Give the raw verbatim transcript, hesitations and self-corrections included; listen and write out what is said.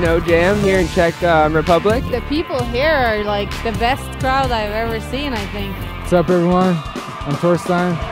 Snow Jam here in Czech um, Republic. The people here are like the best crowd I've ever seen, I think. What's up, everyone? I'm Torstein.